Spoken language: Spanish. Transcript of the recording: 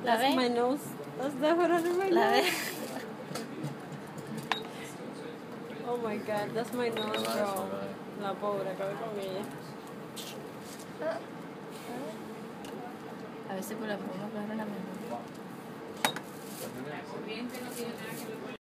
¿La That's ve? my nose. That's definitely my ¿La ve? nose. Oh my god, that's my nose, bro. La pobre, acabé con ella. A veces por la forma que agarra la mejor.